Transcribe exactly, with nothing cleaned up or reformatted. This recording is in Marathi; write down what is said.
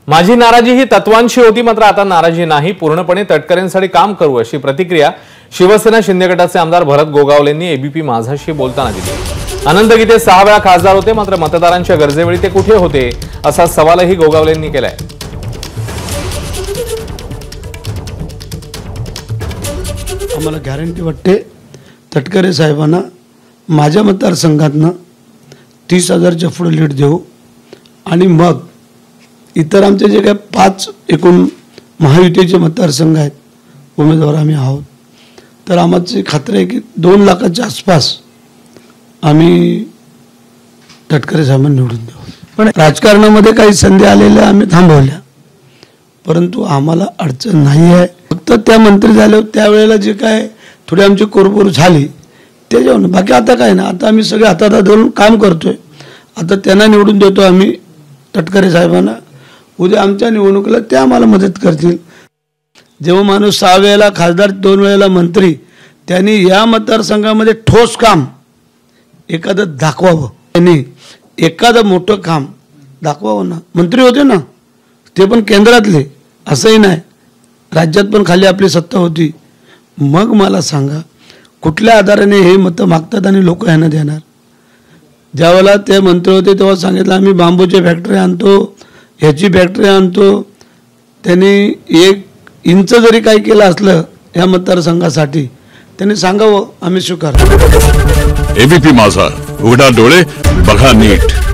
माझी नाराजी ही तत्वांशी होती, मात्र आता नाराजी नाही, पूर्णपणे तटकरेंसाठी काम करू अशी प्रतिक्रिया शिवसेना शिंदे गटाचे आमदार भरत गोगावलेंनी एबीपी माझाशी बोलताना दिली। अनंत गीते सहा वेळा खासदार होते, मात्र मतदारांच्या गरजेवेळी ते कुठे होते असा सवालही गोगावलेंनी केलाय। आम्हाला गॅरंटी वाटते तटकरे साहेबांना माझ्या मतदारसंघातनं तीस हजारच्या पुढे लीड देऊ आणि मग इतर आमचे जे काही पाच एकूण महायुतीचे मतदारसंघ आहेत उमेदवार आम्ही आहोत, तर आमची खात्री आहे की दोन लाखाच्या आसपास आम्ही तटकरे साहेबांना निवडून देऊ। पण राजकारणामध्ये काही संधी आलेल्या आम्ही थांबवल्या, परंतु आम्हाला अडचण नाही आहे। फक्त त्या मंत्री झाले त्यावेळेला जे काय थोडी आमची कोरबोर झाली त्याच्यावर, बाकी आता काय ना, आता आम्ही सगळे हातात हात धरून काम करतोय। आता त्यांना निवडून देतो आम्ही तटकरे साहेबांना, उद्या आमच्या निवडणुकीला ते आम्हाला मदत करतील। जेव्हा माणूस सहा वेळेला खासदार दोन वेळेला मंत्री, त्यांनी या मतदारसंघामध्ये ठोस काम एखादं दाखवावं, त्यांनी एखादं मोठं काम दाखवावं ना। मंत्री होते ना ते पण केंद्रातले, असंही नाही राज्यात पण खाली आपली सत्ता होती। मग मला सांगा कुठल्या आधाराने हे मतं मागतात आणि लोक यांना देणार? ज्यावेळेला ते मंत्री होते तेव्हा सांगितलं आम्ही बांबूची फॅक्टरी आणतो, ह्याची फॅक्टरी आणतो, त्यांनी एक इंच जरी काही केलं असलं या मतदारसंघासाठी त्यांनी सांगावं, आम्ही स्वीकार। एबीपी माझा, उघडा डोळे बघा नीट।